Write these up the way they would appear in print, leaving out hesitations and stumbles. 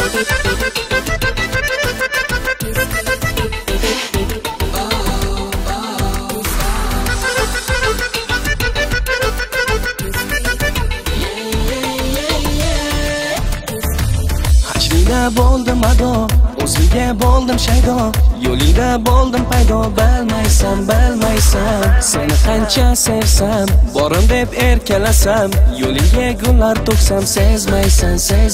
Bo'ldim ado, o'zingga bo'ldim shaydo, yo'lingda bo'ldim paydo. Bilmaysan, seni qancha sevsam, borim deb erkalasam, yo'lingga gullar to'ksam, sezmaysan.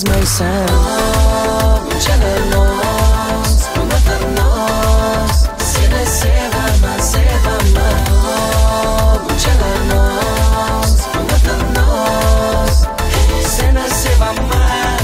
Bunchalar noz, bunaqa noz, seni sevaman. Bunchalar noz, bunaqa noz, seni sevaman.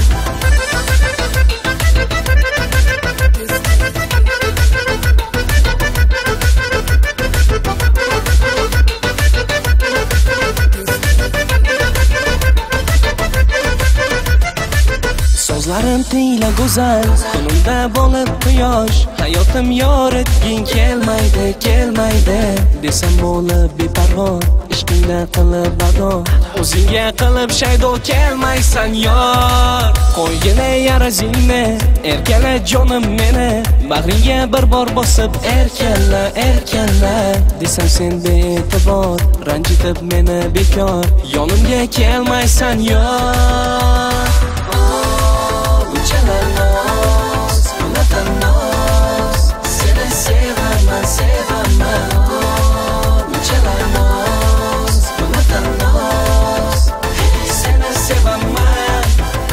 Sozlarim tiyla go'zal, kunimda bo'lib quyosh, hayotim yoritging kelmaydi desam bo'lib beparvo, ishqingda qilib ado, o'zingga qilib shaydo kelmaysan yor. Qo'ygina yarazingni, erkala jonim meni, bag'ringga bir bor bosib erkala desam sen bee'tibor, ranjitib meni bekor, yonimga kelmaysan yor. Bunchalar noz, bunaqa noz, seni sevaman. Bunchalar noz, bunaqa noz, seni sevaman.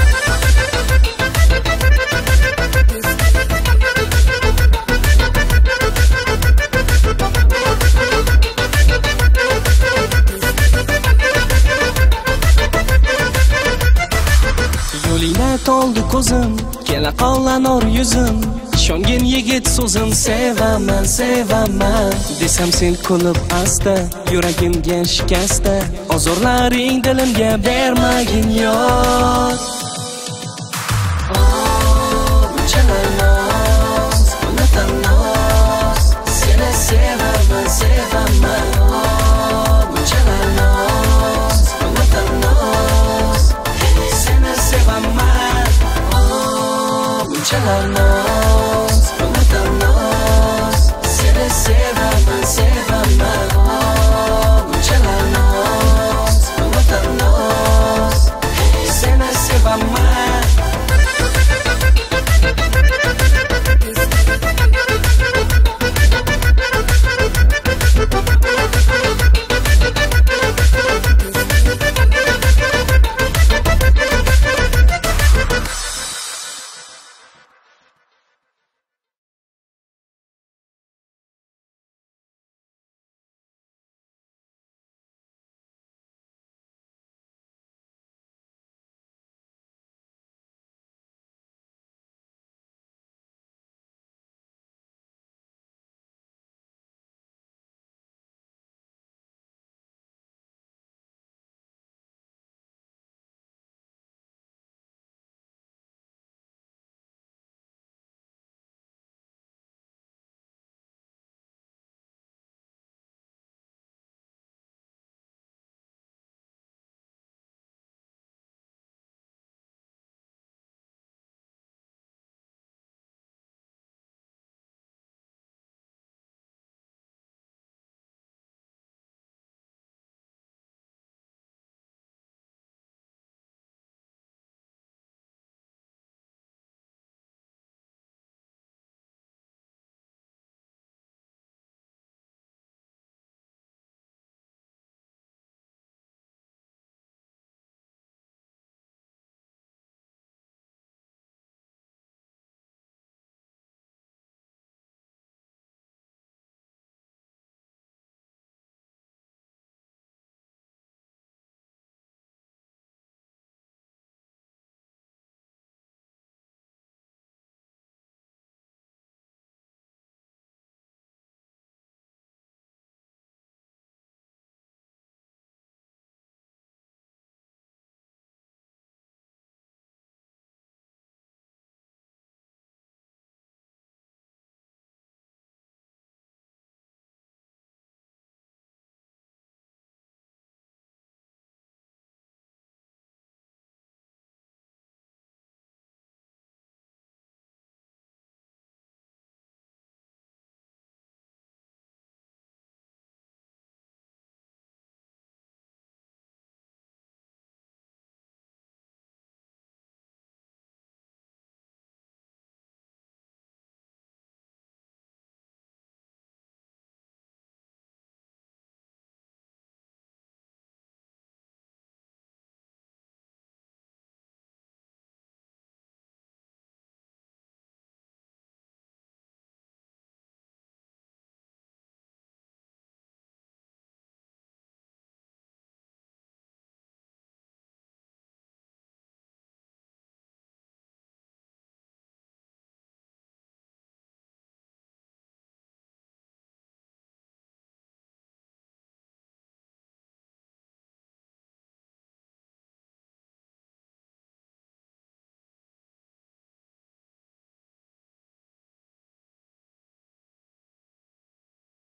Yo'lingda to'ldi ko'zim, kela qollanor yuzim, ishongin yigit so'zim, sevaman desam sen kulib asta, yuragimga shikasta, ozorlaring dilimga bermagin yor. Bunchalar noz, bunaqa noz, seni sevaman. Bunchalar noz, bunaqa noz, seni sevaman. Bunchalar noz, bunaqa noz, seni sevaman.